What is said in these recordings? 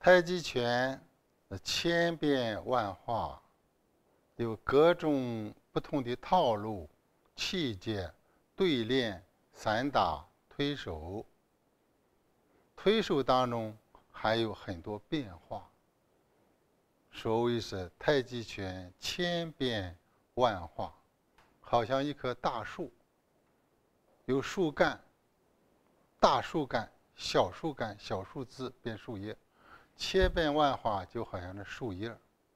太极拳千变万化，有各种不同的套路、气节、对练、散打、推手。推手当中还有很多变化，所谓是太极拳千变万化，好像一棵大树，有树干、大树干、小树干、小树枝变树叶，千变万化就好像那树叶。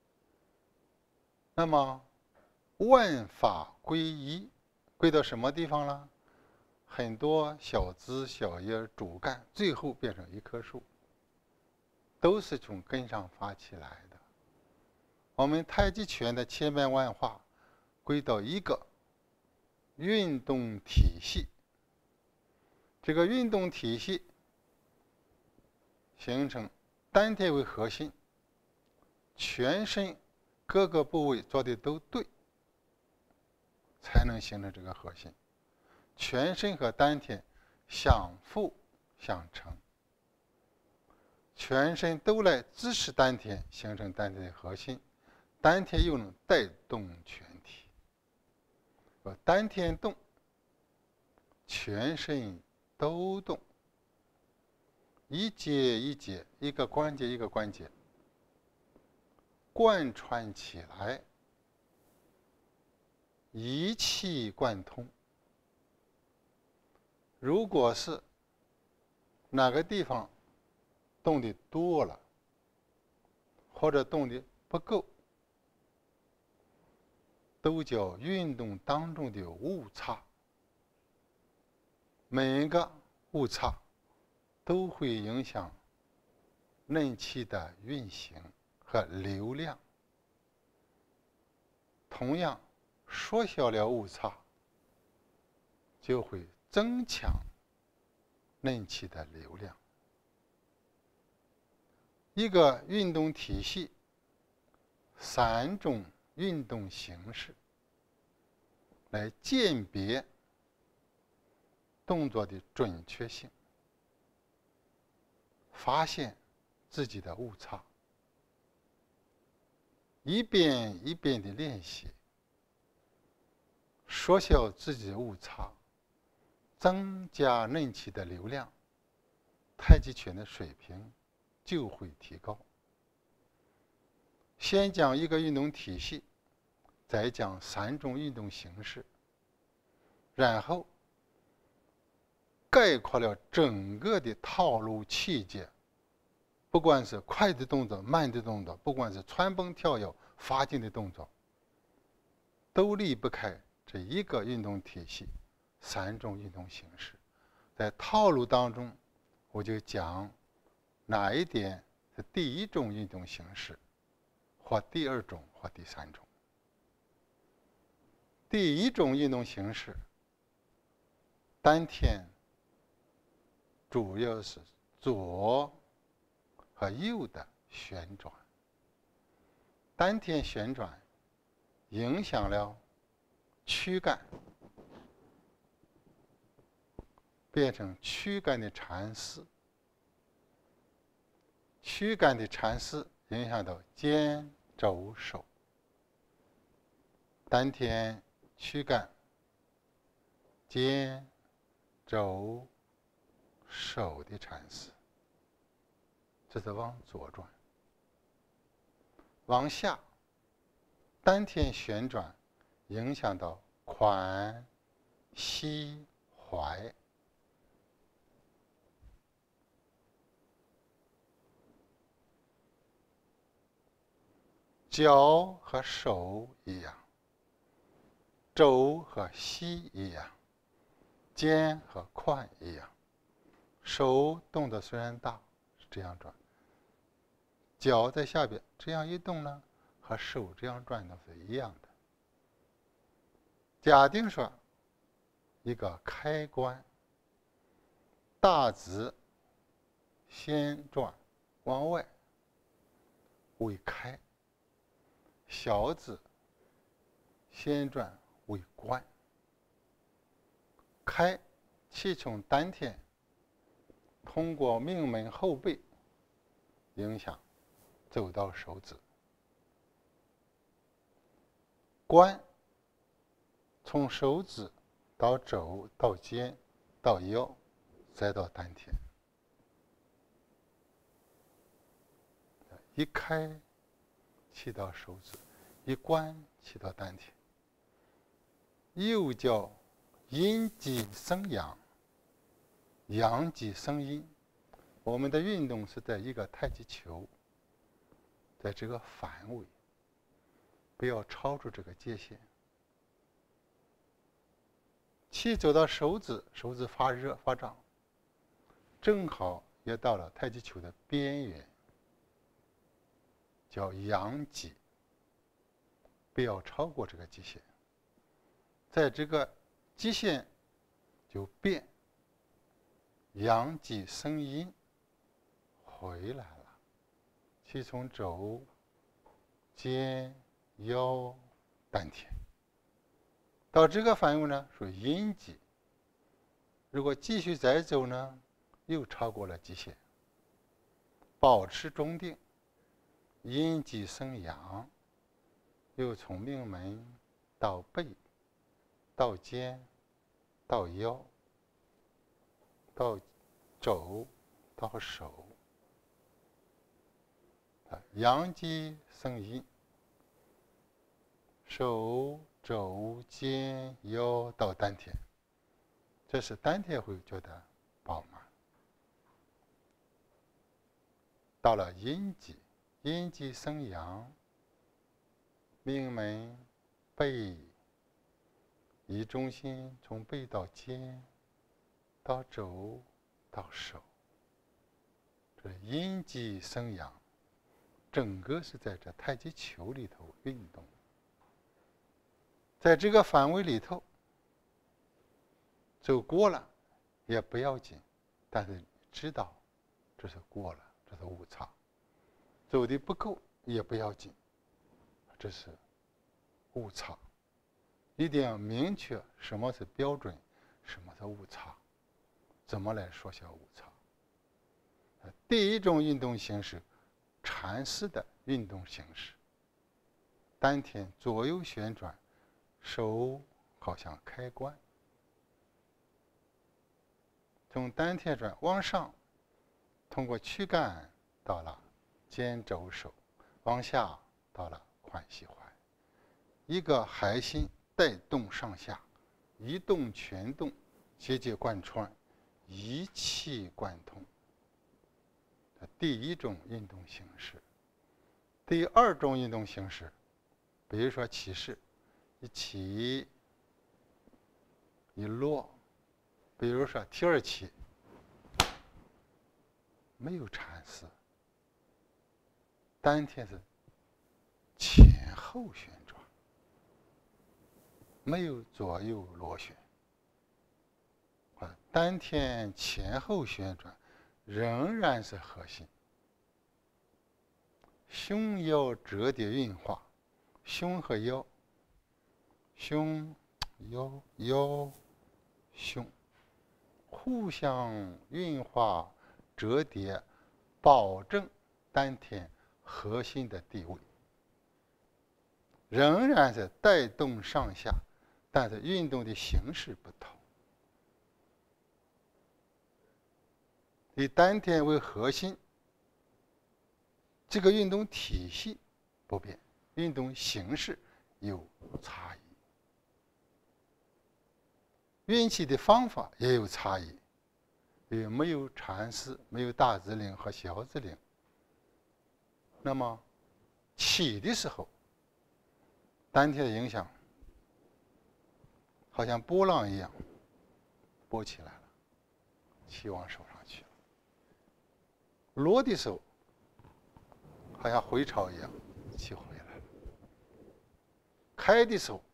那么万法归一，归到什么地方了？很多小枝小叶主干，最后变成一棵树，都是从根上发起来的。我们太极拳的千变万化归到一个运动体系，这个运动体系形成丹田为核心，全身各个部位做的都对，才能形成这个核心。全身和丹田相辅相成，全身都来支持丹田，形成丹田的核心，丹田又能带动全体。丹田动，全身都动，一节一节，一个关节一个关节贯穿起来，一气贯通。如果是哪个地方动的多了，或者动的不够，都叫运动当中的误差。每一个误差都会影响内气的运行和流量。同样，缩小了误差，就会增强内气的流量。一个运动体系，3种运动形式来鉴别动作的准确性，发现自己的误差，一遍一遍的练习，缩小自己的误差，增加内气的流量，太极拳的水平就会提高。先讲一个运动体系，再讲3种运动形式，然后概括了整个的套路气节，不管是快的动作、慢的动作，不管是穿蹦跳跃、发劲的动作，都离不开这一个运动体系，3种运动形式。在套路当中，我就讲哪一点是第1种运动形式，或第2种，或第3种。第1种运动形式，丹田主要是左和右的旋转。丹田旋转影响了躯干，变成躯干的缠丝，躯干的缠丝影响到肩肘手，丹田、躯干、肩肘手的缠丝，这是往左转。往下，丹田旋转影响到髋、膝、踝，脚和手一样，肘和膝一样，肩和髋一样。手动的虽然大，是这样转，脚在下边这样一动呢，和手这样转的是一样的。假定说一个开关，大指先转往外为开，小指先转为关。开，气从丹田通过命门后背影响走到手指。关从手指到肘到肩到腰再到丹田，一开气到手指，一关气到丹田，又叫阴极生阳，阳极生阴。我们的运动是在一个太极球，在这个范围，不要超出这个界限。气走到手指，手指发热发胀，正好也到了太极球的边缘，叫阳极，不要超过这个极限。在这个极限就变，阳极生阴，回来了。气从肘、肩、腰、丹田，到这个范围呢属于阴极。如果继续再走呢，又超过了极限。保持中定，阴极生阳，又从命门到背，到肩，到腰，到肘，到手。阳极生阴，手、肘、肩、腰到丹田，这是丹田会觉得饱满。到了阴极，阴极生阳，命门、背，以中心从背到肩，到肘，到手，这阴极生阳。整个是在这太极球里头运动，在这个范围里头走过了也不要紧，但是知道这是过了，这是误差。走的不够也不要紧，这是误差。一定要明确什么是标准，什么是误差，怎么来缩小误差。第一种运动形式，禅式的运动形式，丹田左右旋转，手好像开关，从丹田转往上，通过躯干到了肩肘手，往下到了髋膝踝，一个核心带动上下，一动全动，节节贯穿，一气贯通。第一种运动形式。第二种运动形式，比如说起势，一起一落，比如说提二起，没有禅式，丹田是前后旋转，没有左右螺旋，丹田前后旋转仍然是核心。胸腰折叠运化，胸和腰，胸、腰、腰、胸，互相运化折叠，保证丹田核心的地位。仍然是带动上下，但是运动的形式不同。以丹田为核心，这个运动体系不变，运动形式有差异，运气的方法也有差异，也没有禅式，没有大字令和小字令。那么起的时候，丹田的影响好像波浪一样波起来了，气往手上去了。落的时候好像回潮一样，气回来了。开的时候，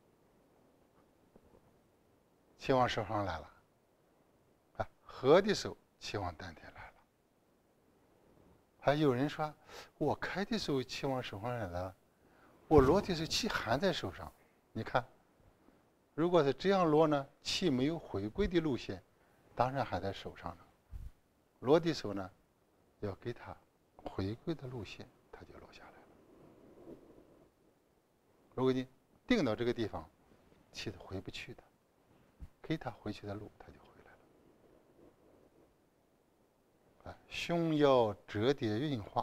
气往手上来了。合的时候，气往丹田来了。还有人说，我开的时候气往手上来了，我落的时候气还在手上。你看，如果是这样落呢，气没有回归的路线，当然还在手上呢。落的时候呢，要给它回归的路线，它就落下来了。如果你定到这个地方，气是回不去的，给它回去的路，它就回来了。胸腰折叠运化，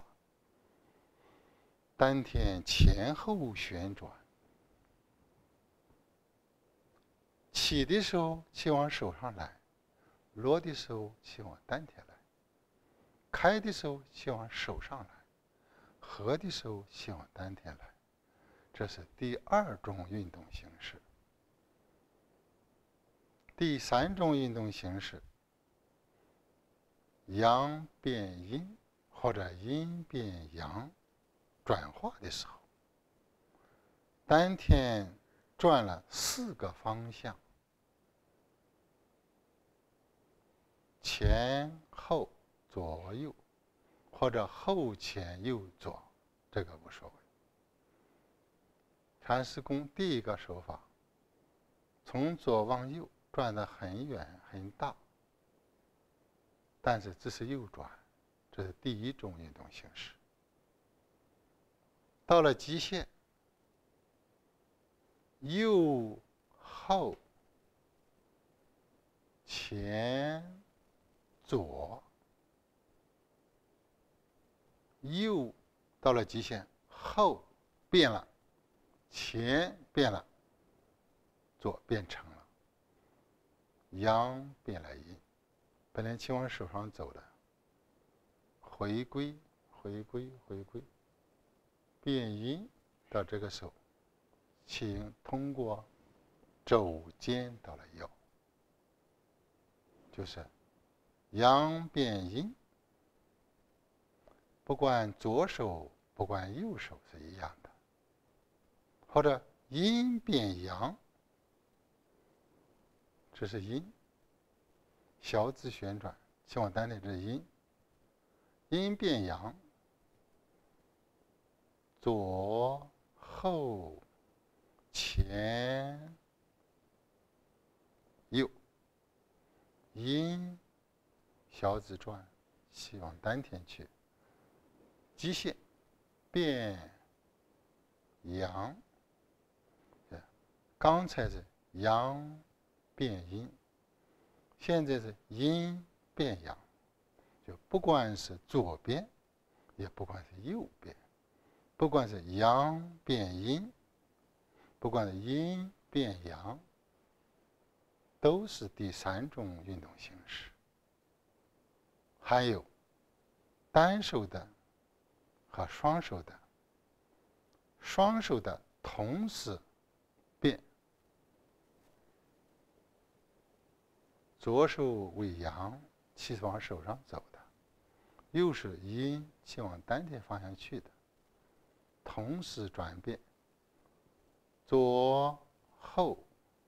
丹田前后旋转。起的时候气往手上来，落的时候气往丹田来，开的时候气往手上来，合的时候气往丹田来。这是第二种运动形式。第三种运动形式，阳变阴或者阴变阳转化的时候，丹田转了4个方向，前后左右，或者后前右左，这个无所谓。禅师功第一个手法，从左往右转得很远很大，但是这是右转，这是第一种运动形式。到了极限，右后前左，右到了极限，后变了，前变了，左变成了，阳变了阴。本来气往手上走的，回归，变阴，到这个时候，气通过肘尖到了腰，就是阳变阴。不管左手，不管右手是一样的，或者阴变阳，这是阴，小指旋转，气往丹田，这是阴。阴变阳，左后前右，阴小指转，气往丹田去。极限变阳，刚才是阳变阴，现在是阴变阳，就不管是左边，也不管是右边，不管是阳变阴，不管是阴变阳，都是第三种运动形式。还有单手的和双手的，双手的同时变，左手为阳，气是往手上走的，右手阴，气往丹田方向去的，同时转变，左后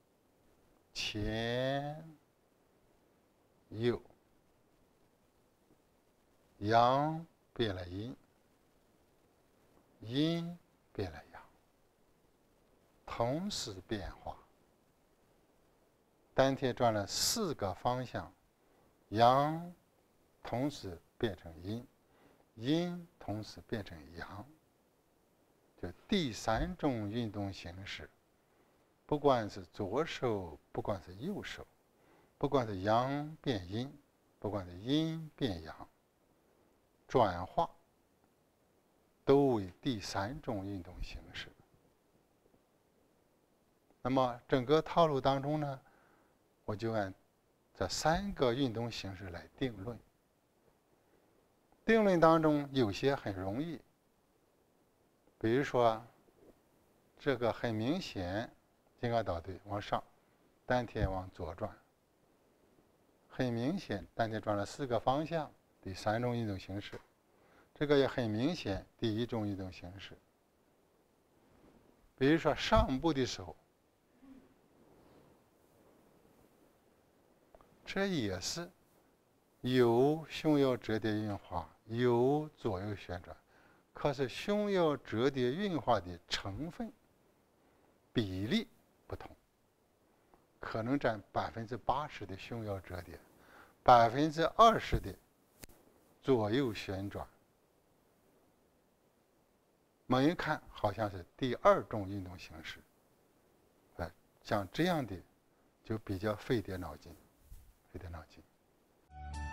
前右，阳变了阴，阴变了阳，同时变化。丹田转了4个方向，阳同时变成阴，阴同时变成阳，就第三种运动形式。不管是左手，不管是右手，不管是阳变阴，不管是阴变阳，转化都为第三种运动形式。那么整个套路当中呢，我就按这3个运动形式来定论。定论当中有些很容易，比如说这个很明显，金刚倒退往上，丹田往左转，很明显丹田转了4个方向，第三种运动形式。这个也很明显，第一种运动形式。比如说上步的时候，这也是有胸腰折叠运化，有左右旋转，可是胸腰折叠运化的成分比例不同，可能占80%的胸腰折叠，20%的左右旋转， 猛一看好像是第二种运动形式。像这样的就比较费点脑筋，费点脑筋。